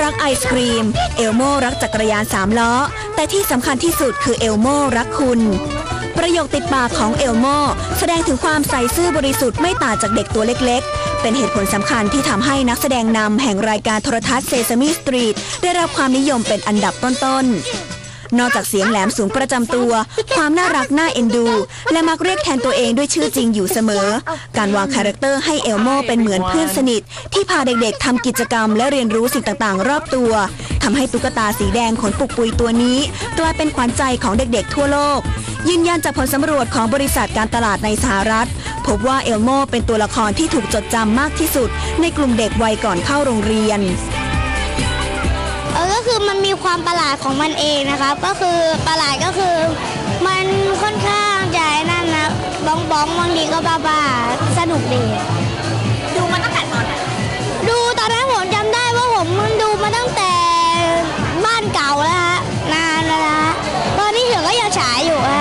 รักไอศกรีมเอลโมรักจักรยาน3ล้อแต่ที่สำคัญที่สุดคือเอลโมรักคุณประโยคติดปากของเอลโมแสดงถึงความใส่ซื่อบริสุทธิ์ไม่ต่างจากเด็กตัวเล็กๆเป็นเหตุผลสำคัญที่ทำให้นักแสดงนำแห่งรายการโทรทัศน์เซซามิสตรีทได้รับความนิยมเป็นอันดับต้นๆนอกจากเสียงแหลมสูงประจำตัวความน่ารักน่าเอ็นดูและมักเรียกแทนตัวเองด้วยชื่อจริงอยู่เสมอการวางคาแรคเตอร์ให้เอลโมเป็นเหมือนเพื่อนสนิทที่พาเด็กๆทำกิจกรรมและเรียนรู้สิ่งต่างๆรอบตัวทำให้ตุ๊กตาสีแดงขนปุกปุยตัวนี้กลายเป็นขวัญใจของเด็กๆทั่วโลกยืนยันจากผลสำรวจของบริษัทการตลาดในสหรัฐพบว่าเอลโมเป็นตัวละครที่ถูกจดจำมากที่สุดในกลุ่มเด็กวัยก่อนเข้าโรงเรียนก็คือมันมีความประหลาดของมันเองนะครับก็คือประหลาดก็คือมันค่อนข้างจะนั่นนะบ้องบางทีก็บ้าสนุกดีดูมาตั้งแต่ตอนไหนดูตอนนั้นผมจำได้ว่าผมดูมาตั้งแต่บ้านเก่าแล้วฮะนานแล้วนะตอนนี้ถึงก็ยังฉายอยู่ฮะ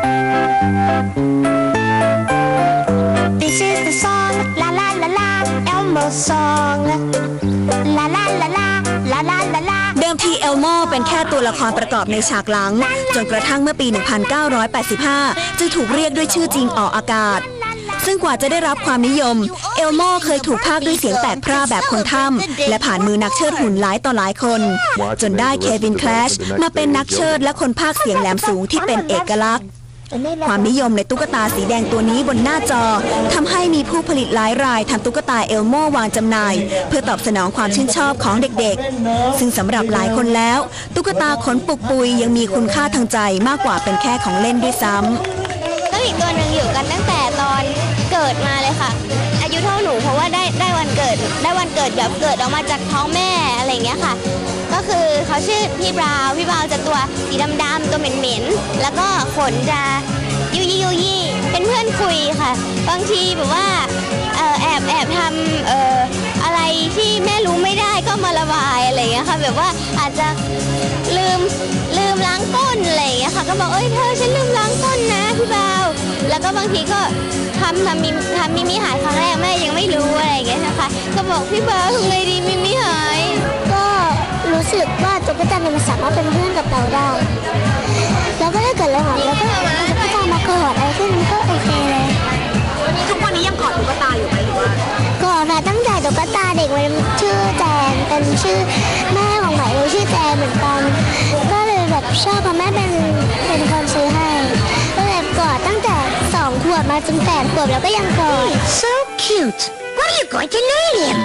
This is the song la la la la Elmo song la la la la เดิมทีเอลโมเป็นแค่ตัวละครประกอบในฉากหลังจนกระทั่งเมื่อปี 1985 จึงถูกเรียกด้วยชื่อจริงออกอากาศซึ่งกว่าจะได้รับความนิยมเอลโมเคยถูกพากย์ด้วยเสียงแตกพร่าแบบคนถ้ำและผ่านมือนักเชิดหุ่นหลายต่อหลายคนจนได้เควินแคลชมาเป็นนักเชิดและคนพากย์เสียงแหลมสูงที่เป็นเอกลักษณ์ความนิยมในตุ๊กตาสีแดงตัวนี้บนหน้าจอทำให้มีผู้ผลิตหลายรายทำตุ๊กตาเอลโมวางจำหน่ายเพื่อตอบสนองความชื่นชอบของเด็กๆซึ่งสำหรับหลายคนแล้วตุ๊กตาขนปุกปุยยังมีคุณค่าทางใจมากกว่าเป็นแค่ของเล่นด้วยซ้ำก็อีกตัวหนึ่งอยู่กันตั้งแต่ตอนเกิดมาเลยค่ะอายุเท่าหนูเพราะว่าได้วันเกิดแบบเกิดออกมาจากท้องแม่อะไรอย่างเงี้ยค่ะก็คือเขาชื่อพี่บราวน์จะตัวสีดำๆตัวเหม็นๆแล้วก็ขนจะยุยเป็นเพื่อนคุยค่ะบางทีแบบว่าแอบทำอะไรที่แม่รู้ไม่ได้ก็มาระบายอะไรอย่างเงี้ยค่ะแบบว่าอาจจะลืมล้างก้นอะไรอย่างเงี้ยค่ะก็บอกเธอฉันลืมล้างก้นนะพี่บราวน์แล้วก็บางทีก็ทำมิมิหายครั้งแรกแม่ยังไม่รู้อะไรอย่างเงี้ยนะคะก็บอกพี่บราวน์ทำไงดีมิมิหายก็รู้สึกว่าตุ๊กตามันสามารถเป็นเพื่อนกับเราได้แล้วก็ถ้าเกิดเราหายแล้วก็ตุ๊กตามากอดอะไรขึ้นมันก็โอเคเลยทุกวันนี้ยังกอดตุ๊กตาอยู่ไหมหรือว่ากอดค่ะตั้งแต่ตุ๊กตาเด็กมันชื่อแจนเป็นชื่อแม่ของใหม่เลยชื่อแจนเหมือนกันก็เลยแบบชอบเพราะแม่เป็นคนซื้อให้ก็เลยกอดตั้งแต่2 ขวบมาจน8 ขวบแล้วก็ยังกอด So cute What are you going to name him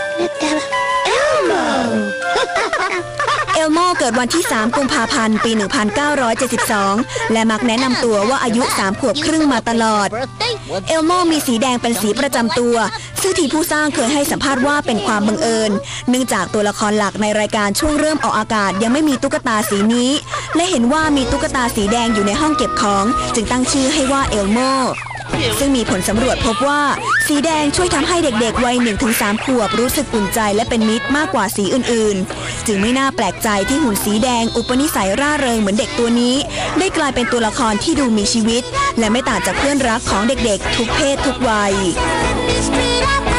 Elmo เอลโมเกิดวันที่3 กุมภาพันธ์ปี 1972 และมักแนะนำตัวว่าอายุ3 ขวบครึ่งมาตลอดเอลโมมีสีแดงเป็นสีประจำตัวซึ่งทีผู้สร้างเคยให้สัมภาษณ์ว่าเป็นความบังเอิญเนื่องจากตัวละครหลักในรายการช่วงเริ่มออกอากาศยังไม่มีตุ๊กตาสีนี้และเห็นว่ามีตุ๊กตาสีแดงอยู่ในห้องเก็บของจึงตั้งชื่อให้ว่าเอลโมซึ่งมีผลสำรวจพบว่าสีแดงช่วยทำให้เด็กๆวัย 1-3 ขวบรู้สึกอุ่นใจและเป็นมิตรมากกว่าสีอื่นๆจึงไม่น่าแปลกใจที่หุ่นสีแดงอุปนิสัยร่าเริงเหมือนเด็กตัวนี้ได้กลายเป็นตัวละครที่ดูมีชีวิตและไม่ต่างจากเพื่อนรักของเด็กๆทุกเพศทุกวัย